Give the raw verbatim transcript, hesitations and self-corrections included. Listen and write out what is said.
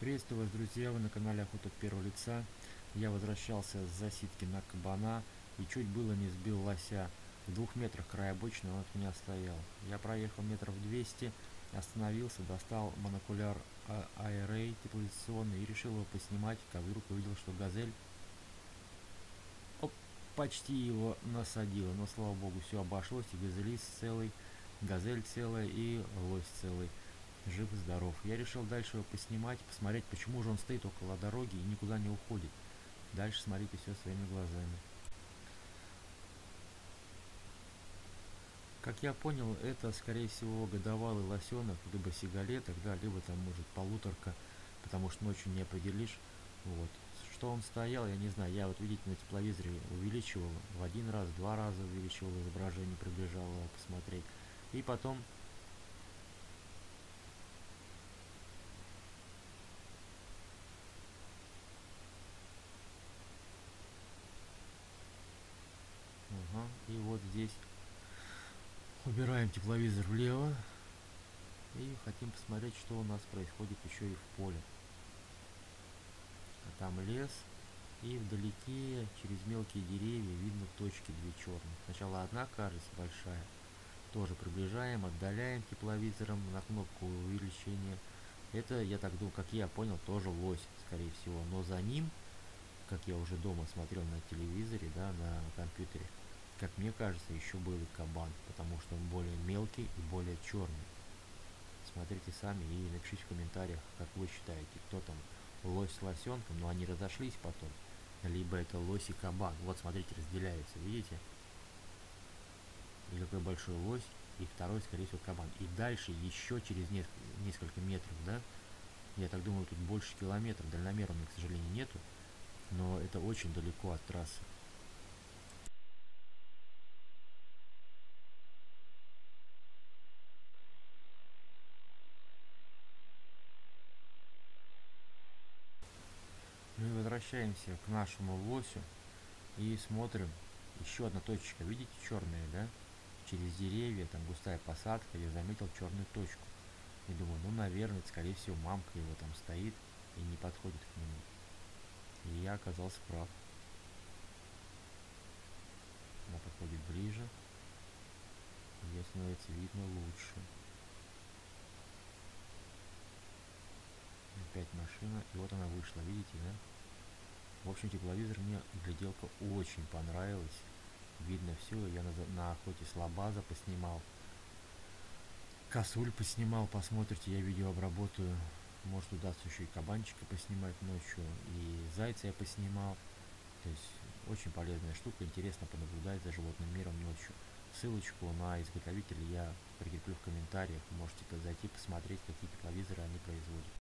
Приветствую вас, друзья! Вы на канале Охота от первого лица. Я возвращался с засидки на кабана и чуть было не сбил лося. В двух метрах край обочины он от меня стоял. Я проехал метров двести, остановился, достал монокуляр эй ар эй тепловизационный и решил его поснимать, как вдруг увидел, что газель оп, почти его насадила. Но, слава богу, все обошлось, и газелист целый, газель целая и лось целый. Жив-здоров. Я решил дальше его поснимать, посмотреть, почему же он стоит около дороги и никуда не уходит. Дальше смотрите все своими глазами. Как я понял, это, скорее всего, годовалый лосенок, либо сигалеток, да, либо там, может, полуторка, потому что ночью не определишь. Вот. Что он стоял, я не знаю. Я вот, видите, на тепловизоре увеличивал в один раз, два раза увеличивал изображение, приближал его посмотреть. И потом Ага, и вот здесь убираем тепловизор влево и хотим посмотреть, что у нас происходит еще и в поле. А там лес, и вдалеке через мелкие деревья видно точки две черные. Сначала одна кажется большая, тоже приближаем, отдаляем тепловизором на кнопку увеличения. Это, я так думаю, как я понял, тоже лось, скорее всего, но за ним, как я уже дома смотрел на телевизоре, да, на компьютере, как мне кажется, еще был и кабан, потому что он более мелкий и более черный. Смотрите сами и напишите в комментариях, как вы считаете, кто там, лось с лосенком, но они разошлись потом, либо это лось и кабан. Вот смотрите, разделяются, видите? И какой большой лось, и второй, скорее всего, кабан. И дальше еще через несколько метров, да, я так думаю, тут больше километров, дальномера у меня, к сожалению, нету, но это очень далеко от трассы. Мы возвращаемся к нашему лосю и смотрим. Еще одна точка, видите, черная, да? Через деревья, там густая посадка, я заметил черную точку. И думаю, ну, наверное, скорее всего, мамка его там стоит и не подходит к нему. И я оказался прав. Она подходит ближе. Ее становится видно лучше. Опять машина. И вот она вышла, видите, да? В общем, тепловизор мне гляделка очень понравилась. Видно все. Я на, на охоте с лабаза поснимал. Косуль поснимал, посмотрите, я видео обработаю. Может, удастся еще и кабанчика поснимать ночью, и зайца я поснимал. То есть очень полезная штука, интересно понаблюдать за животным миром ночью. Ссылочку на изготовителя я прикреплю в комментариях, можете зайти посмотреть, какие тепловизоры они производят.